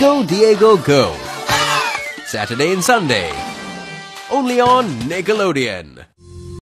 Go Diego Go! Saturday and Sunday. Only on Nickelodeon.